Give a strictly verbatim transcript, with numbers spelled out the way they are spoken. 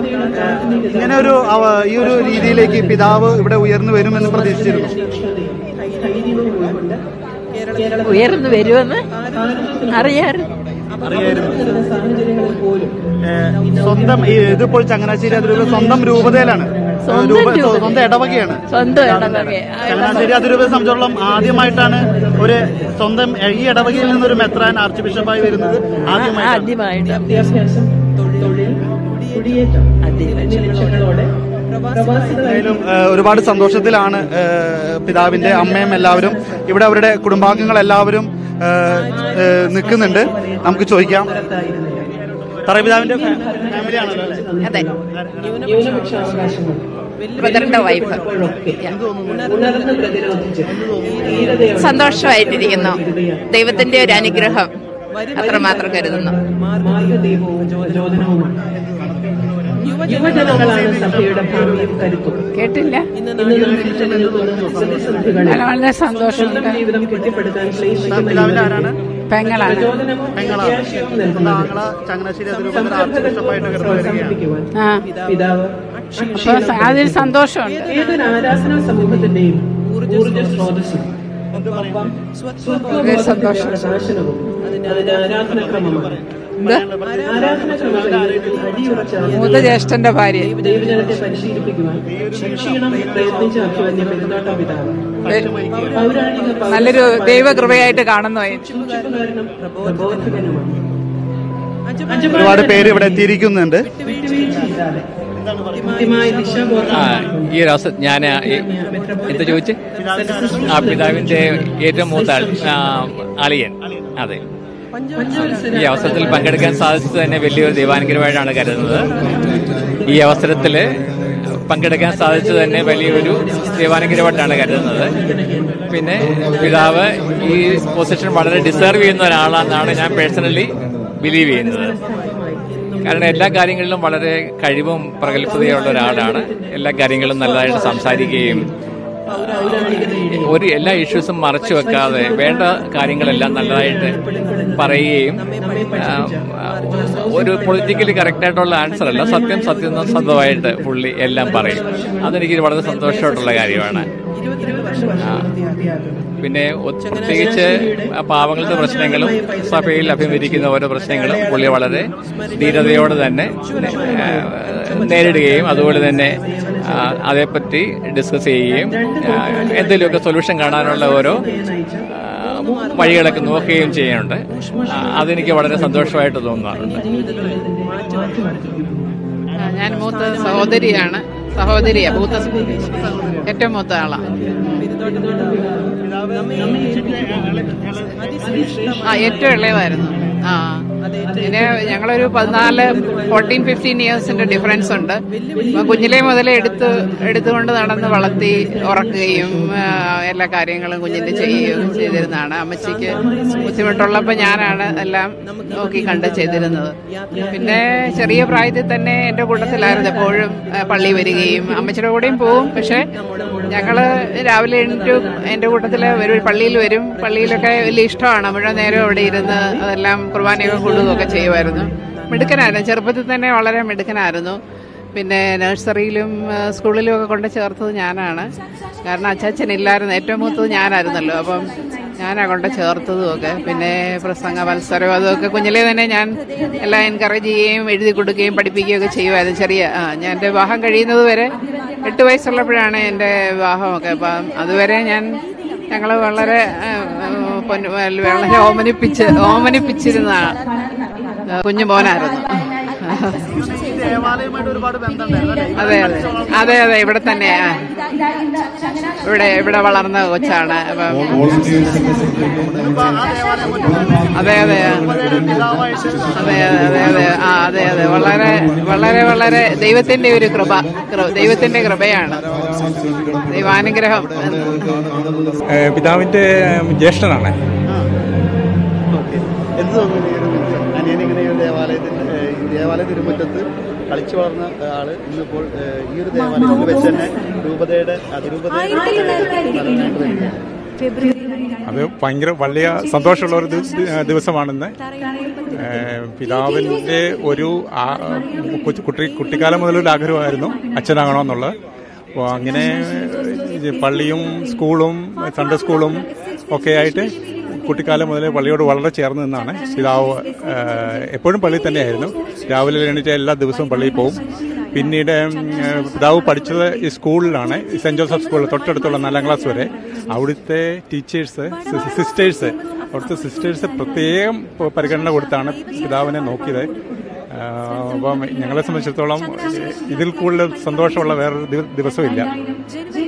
ഇങ്ങനെ ഒരു ഈ ഒരു രീതിയിലേക്ക് പിതാവ് ഇവിടെ ഉയർന്നു വരുമെന്ന് പ്രതീക്ഷിച്ചിരുന്നു. ഉയർന്നു വരുമെന്ന് അറിയാറ് സ്വന്തം ഇതിപ്പോൾ ചങ്ങനാശ്ശേരി അതിരൂപ സ്വന്തം രൂപതയിലാണ്, സ്വന്തം ഇടവകയാണ്. ചങ്ങനാശ്ശേരി അതിരൂപയെ സംബന്ധിച്ചോളം ആദ്യമായിട്ടാണ് ഒരു സ്വന്തം ഈ ഇടവകയിൽ നിന്നൊരു മെത്രാൻ ആർച്ച് ബിഷപ്പായി വരുന്നത്. ആദ്യമായിട്ട് ഒരുപാട് സന്തോഷത്തിലാണ് പിതാവിന്റെ അമ്മയും എല്ലാവരും ഇവിടെ, അവരുടെ കുടുംബാംഗങ്ങൾ എല്ലാവരും നിൽക്കുന്നുണ്ട്. നമുക്ക് ചോദിക്കാം. തറപിതാവിന്റെ ഫാമിലിയാണല്ലോ അല്ലേ? ബ്രദറിന്റെ വൈഫ്. സന്തോഷമായിട്ടിരിക്കുന്നു. ദൈവത്തിന്റെ ഒരു അനുഗ്രഹം അത്രമാത്രം കരുതുന്നു. കേട്ടില്ല. വളരെ സന്തോഷമുണ്ട്. പെങ്ങളാണ്. അതിൽ സന്തോഷമുണ്ട്. ഏതൊരു ആരാധനാ സമൂഹത്തിന്റെയും ഊർജ്ജ സ്രോതസ്സും സന്തോഷം. അതിന്റെ ആരാധനാക്രമമാണ്. മൂത്ത ജ്യേഷ്ഠന്റെ ഭാര്യ ദൈവജനത്തെ പരിശീലിപ്പിക്കുവാൻ ക്ഷീണം പ്രയത്നിച്ച അഭിമന്യ പെരുന്തോട്ട പിതാവ് നല്ലൊരു ദൈവകൃപയായിട്ട് കാണുന്നു. ഒരുപാട് പേര് ഇവിടെ എത്തിയിരിക്കുന്നുണ്ട്. ഈ ഒരു അവസരം ഞാൻ എന്താ ചോദിച്ചു? ആ പിതാവിന്റെ ഏറ്റവും മൂത്ത അളിയൻ. അതെ, ഈ അവസരത്തിൽ പങ്കെടുക്കാൻ സാധിച്ചത് തന്നെ വലിയൊരു ദൈവാനുഗ്രഹമായിട്ടാണ് കരുതുന്നത്. ഈ അവസരത്തിൽ പങ്കെടുക്കാൻ സാധിച്ചത് തന്നെ വലിയൊരു ദൈവാനുഗ്രഹമായിട്ടാണ് കരുതുന്നത്. പിന്നെ പിതാവ് ഈ പൊസിഷൻ വളരെ ഡിസേർവ് ചെയ്യുന്ന ഒരാളാണെന്നാണ് ഞാൻ പേഴ്സണലി ബിലീവ് ചെയ്യുന്നത്. കാരണം എല്ലാ കാര്യങ്ങളിലും വളരെ കഴിവും പ്രഗത്ഭതയുള്ള ഒരാളാണ്. എല്ലാ കാര്യങ്ങളും നല്ലതായിട്ട് സംസാരിക്കുകയും ഒരു എല്ലാ ഇഷ്യൂസും മറച്ചു വെക്കാതെ വേണ്ട കാര്യങ്ങളെല്ലാം നല്ലതായിട്ട് പറയുകയും ഒരു പൊളിറ്റിക്കലി കറക്റ്റായിട്ടുള്ള ആൻസർ അല്ല, സത്യം സത്യസന്ധമായിട്ട് പുള്ളി എല്ലാം പറയും. അതെനിക്ക് വളരെ സന്തോഷമായിട്ടുള്ള കാര്യമാണ്. പിന്നെ പ്രത്യേകിച്ച് പാവങ്ങളുടെ പ്രശ്നങ്ങളും സഭയിൽ അഭിമുഖീകരിക്കുന്ന ഓരോ പ്രശ്നങ്ങളും പുള്ളി വളരെ ധീരതയോടെ തന്നെ നേരിടുകയും അതുപോലെ തന്നെ അതേപ്പറ്റി ഡിസ്കസ് ചെയ്യുകയും എന്തെങ്കിലുമൊക്കെ സൊല്യൂഷൻ കാണാനുള്ള ഓരോ വഴികളൊക്കെ നോക്കുകയും ചെയ്യുന്നുണ്ട്. അതെനിക്ക് വളരെ സന്തോഷമായിട്ട് തോന്നാറുണ്ട്. ഞാൻ മൂത്ത സഹോദരിയാണ്. സഹോദരിയാ, മൂത്ത ഏറ്റവും മൂത്ത ആളാണ്. ആ ഏറ്റവും ഇളയതായിരുന്നു. ആ പിന്നെ ഞങ്ങളൊരു പതിനാല് ഫോർട്ടീൻ ഫിഫ്റ്റീൻ ഇയേഴ്സിന്റെ ഡിഫറൻസ് ഉണ്ട്. കുഞ്ഞിലെ മുതലേ എടുത്ത് എടുത്തുകൊണ്ട് നടന്ന് വളർത്തി ഉറക്കുകയും എല്ലാ കാര്യങ്ങളും കുഞ്ഞിന്റെ ചെയ്യുകയും ചെയ്തിരുന്നതാണ്. അമ്മച്ചിക്ക് ബുദ്ധിമുട്ടുള്ളപ്പോൾ ഞാനാണ് എല്ലാം നോക്കി കണ്ട് ചെയ്തിരുന്നത്. പിന്നെ ചെറിയ പ്രായത്തിൽ തന്നെ എന്റെ കൂട്ടത്തിലായിരുന്നു എപ്പോഴും പള്ളി വരികയും അമ്മച്ചിയുടെ കൂടെയും പോവും. പക്ഷെ ഞങ്ങള് രാവിലെ എണീറ്റു എന്റെ കൂട്ടത്തില് വരും, പള്ളിയിൽ വരും. പള്ളിയിലൊക്കെ വലിയ ഇഷ്ടമാണ്. മുഴുവൻ നേരം അവിടെ ഇരുന്ന് അതെല്ലാം കുർബാനയൊക്കെ കൂടുകയൊക്കെ ചെയ്യുമായിരുന്നു. മിടുക്കനായിരുന്നു. ചെറുപ്പത്തിൽ തന്നെ വളരെ മിടുക്കനായിരുന്നു. പിന്നെ നഴ്സറിയിലും സ്കൂളിലും ഒക്കെ കൊണ്ട് ചേർത്തത് ഞാനാണ്. കാരണം അച്ചാച്ചൻ ഇല്ലായിരുന്നു, ഏറ്റവും മൂത്തത് ഞാനായിരുന്നല്ലോ. അപ്പം ഞാനാ കൊണ്ട് ചേർത്തതും ഒക്കെ. പിന്നെ പ്രസംഗ മത്സരം അതൊക്കെ കുഞ്ഞിലേ തന്നെ ഞാൻ എല്ലാം എൻകറേജ് ചെയ്യുകയും എഴുതി കൊടുക്കുകയും പഠിപ്പിക്കുകയൊക്കെ ചെയ്യുമായിരുന്നു. ചെറിയ ആ ഞാൻ എൻ്റെ വിവാഹം കഴിയുന്നത് വരെ എട്ട് വയസ്സുള്ളപ്പോഴാണ് എൻ്റെ വിവാഹമൊക്കെ. അപ്പം അതുവരെ ഞാൻ ഞങ്ങൾ വളരെ വളരെ ഓമനിപ്പിച്ച് ഓമനിപ്പിച്ചിരുന്ന കുഞ്ഞു മോനായിരുന്നു. അതെ അതെ അതെ അതെ ഇവിടെ തന്നെ ഇവിടെ ഇവിടെ വളർന്ന കൊച്ചാണ്. അപ്പം അതെ അതെ അതെ അതെ അതെ ആ അതെ അതെ വളരെ വളരെ വളരെ ദൈവത്തിന്റെ ഒരു കൃപ ദൈവത്തിന്റെ കൃപയാണ്, ദൈവാനുഗ്രഹം. പിതാവിന്റെ ജ്യേഷ്ഠനാണ്. ദേവാലയ തിരുമുറ്റത്ത് കളിച്ചു വളർന്ന ആള് ഇന്നിപ്പോൾ ഈ ഒരു ദേവാലയത്തിൽ വെച്ച് തന്നെ രൂപതയുടെ അതിരൂപതയുടെ അത് ഭയങ്കര വലിയ സന്തോഷമുള്ള ഒരു ദിവസമാണെന്ന്. പിതാവിൻ്റെ ഒരു കുട്ടി കുട്ടിക്കാലം മുതലൊരു ആഗ്രഹമായിരുന്നു അച്ഛനാകണമെന്നുള്ളത്. അപ്പോൾ അങ്ങനെ പള്ളിയും സ്കൂളും സൺഡേ സ്കൂളും ഒക്കെ ആയിട്ട് കുട്ടിക്കാലം മുതൽ പള്ളിയോട് വളരെ ചേർന്ന് നിന്നാണ്. പിതാവ് എപ്പോഴും പള്ളിയിൽ തന്നെയായിരുന്നു. രാവിലെ എണീറ്റ് എല്ലാ ദിവസവും പള്ളിയിൽ പോകും. പിന്നീട് പിതാവ് പഠിച്ചത് ഈ സ്കൂളിലാണ്, സെൻറ് ജോസഫ് സ്കൂളിൽ തൊട്ടടുത്തുള്ള നാലാം ക്ലാസ് വരെ. അവിടുത്തെ ടീച്ചേഴ്സ് സിസ്റ്റേഴ്സ് അവിടുത്തെ സിസ്റ്റേഴ്സ് പ്രത്യേകം പരിഗണന കൊടുത്താണ് പിതാവിനെ നോക്കിയത്. അപ്പം ഞങ്ങളെ സംബന്ധിച്ചിടത്തോളം ഇതിൽ കൂടുതൽ സന്തോഷമുള്ള വേറൊരു ദിവസമില്ല.